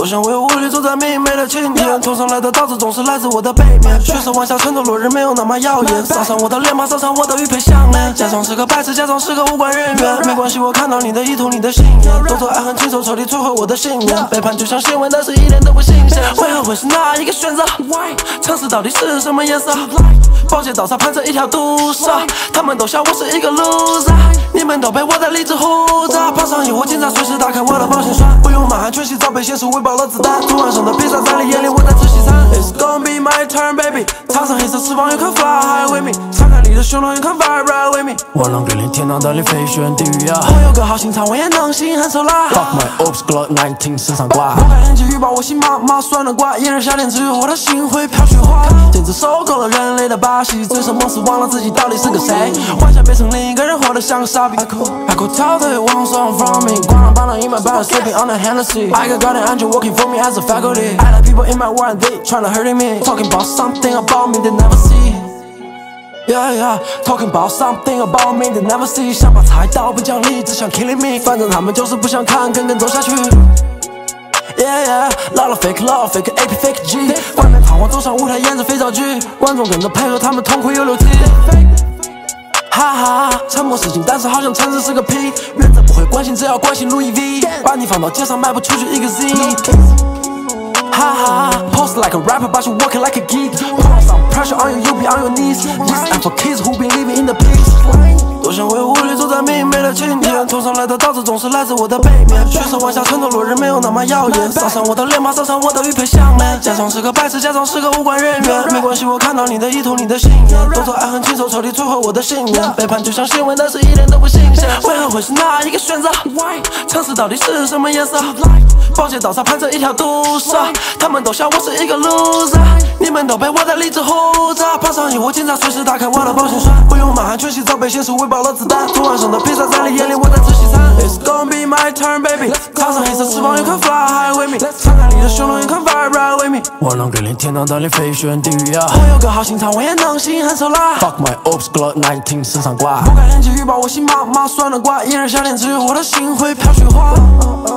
多想为无力走在明媚的晴天，头上来的刀子总是来自我的背面。血色往下沉的落日没有那么耀眼，撒上我的脸庞，撒上我的玉佩项链。假装是个白痴，假装是个无关人员，没关系，我看到你的意图，你的信念。动作爱恨情仇，彻底摧毁我的信念。背叛就像新闻，但是一点都不新鲜。为何会是那一个选择？城市到底是什么颜色？宝剑刀上盘着一条毒蛇，他们都笑我是一个 loser， 你们都被我的理智唬着。爬上一户警察，随时打开我的保险栓，不用满汉全席，早被现实喂饱了子弹。昨晚上的披萨在你眼里，我在吃西餐。It's gonna be my turn, baby。插上黑色翅膀，You can fly with me。敞开你的胸膛，You can vibrate with me。我能给你天堂带你飞旋地狱啊！我有个好心肠，我也能心狠手辣。Fuck my oops Glock 19身上挂。我看天气预报，我心麻麻酸了挂。炎热夏天，只有我的心会飘雪花。简直受够了人类的把戏，醉生梦死，忘了自己到底是个谁。幻想变成另一个人，活得像个傻逼。I could tell they want something from me。光浪把浪 in my bed, sleeping on the Hennessy。I got guardian angel working for me as a faculty。I like people in my world, they tryna hurting me。Talking about something about me they never see。Yeah, yeah, talking about something about me they never see。想把菜刀不讲理，只想 killing me。反正他们就是不想看，跟走下去。Yeah, yeah， 老了 fake love fake AP fake G。外面彷徨走上舞台演着肥皂剧，观众跟着配合，他们痛苦又流涕。哈哈，沉默是金，但是好像诚实是个屁。原则不会关心，只要关心 Louis V。把你放到街上卖不出去一个 Z。哈哈 ，pose like a rapper, but you walking like a geek。Pour some pressure on you, you be on your knees。This and for kids who been living in the peace。多想为无力走在明媚的晴天，头上来的刀子总是来自我的背面。血色往下沉的落日没有那么耀眼，撒上我的脸庞，撒上我的玉佩项链。假装是个白痴，假装是个无关人员，没关系，我看到你的意图，你的信念。动作爱恨情仇，彻底摧毁我的信念。背叛就像新闻，但是一点都不新鲜。为何会是那一个选择？城市到底是什么颜色？宝剑刀上盘着一条毒蛇，他们都笑我是一个 loser， 你们都被我的理智唬着。爬上一户警察，随时打开我的保险栓，不用满汉全席，早被现实喂饱了子弹。昨晚上的披萨在你眼里，我在吃西餐。It's gonna be my turn, baby。插上黑色翅膀，You can fly with me。敞开你的胸膛，You can vibrate with me。我能给你天堂带你飞旋地狱啊！我有个好心肠，我也能心狠手辣。Fuck my oops Glock 19身上挂。我看天气预报，我心麻麻酸了挂。炎热夏天，只有我的心会飘雪花。